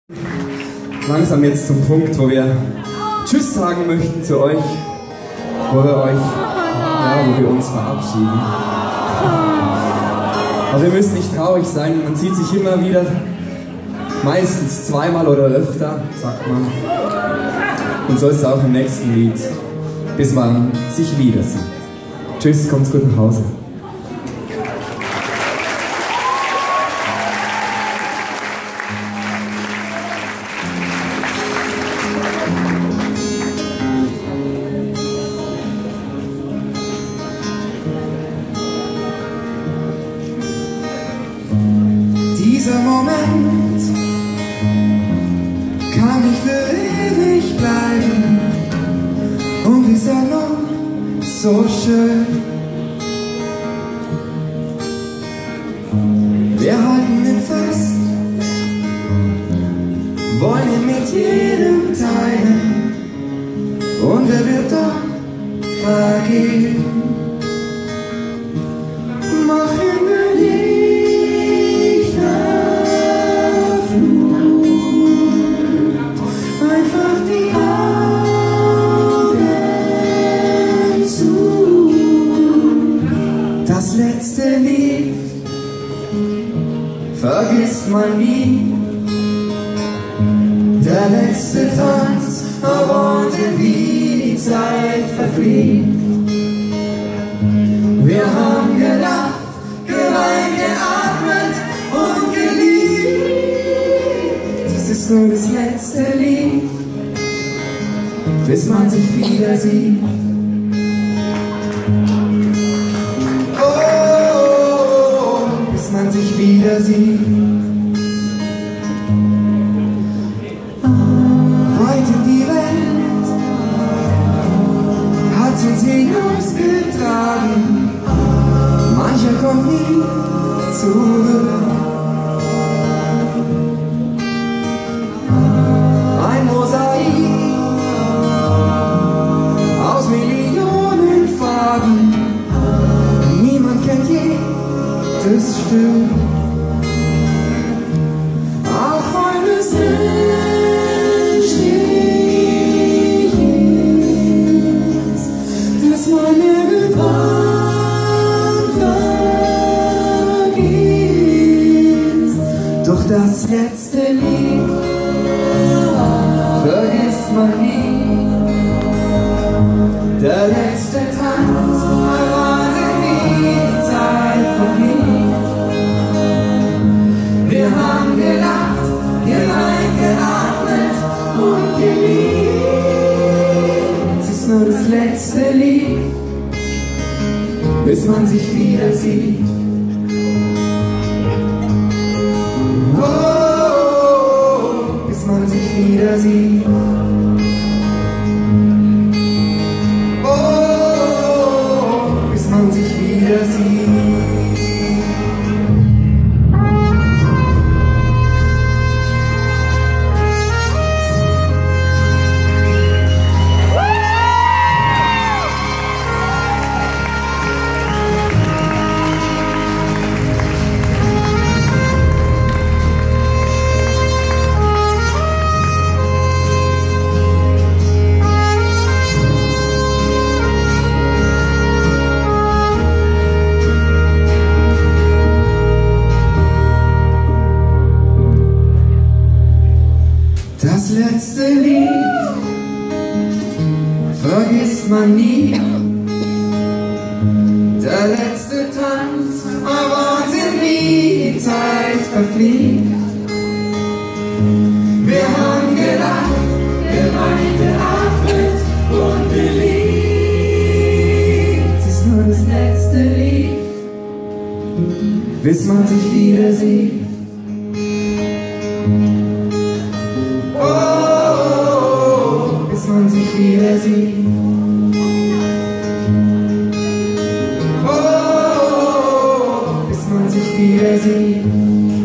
Langsam jetzt zum Punkt, wo wir Tschüss sagen möchten zu euch, wo wir uns verabschieden. Aber wir müssen nicht traurig sein, man sieht sich immer wieder, meistens zweimal oder öfter, sagt man. Und so ist es auch im nächsten Lied, bis man sich wieder sieht. Tschüss, kommt's gut nach Hause. Dieser Moment kann nicht für ewig bleiben und ist ja noch so schön. Wir halten ihn fest, wollen ihn mit jedem teilen und er wird doch vergehen. Mach ihn das letzte Lied vergisst man nie. Der letzte Tanz, erwartet wie die Zeit verfliegt. Wir haben gelacht, geweint, geatmet und geliebt. Dies ist nur das letzte Lied, bis man sich wieder sieht. Man sich wieder sieht. Weit in die Welt hat uns hinausgetragen. Mancher kommt nie zurück. Ein Mosaik aus Millionen Farben. Niemand kennt das Stück, auch wenn es menschlich ist, dass man irgendwann vergisst. Doch das letzte Lied vergisst man nie. Der letzte Tanz, erwartet wie die Zeit verfliegt. Wir haben gelacht, geweint, geatmet und geliebt. Es ist nur das letzte Lied, bis man sich wieder sieht. Oh, bis man sich wieder sieht. Oh, bis man sich wieder sieht. Das letzte Lied vergisst man nie. Der letzte Tanz, erwartet wie die Zeit verfliegt. Wir haben gelacht, geweint, geatmet und geliebt. Es ist nur das letzte Lied, bis man sich wieder sieht. Bis man sich wieder sieht. Oh, bis man sich wieder sieht.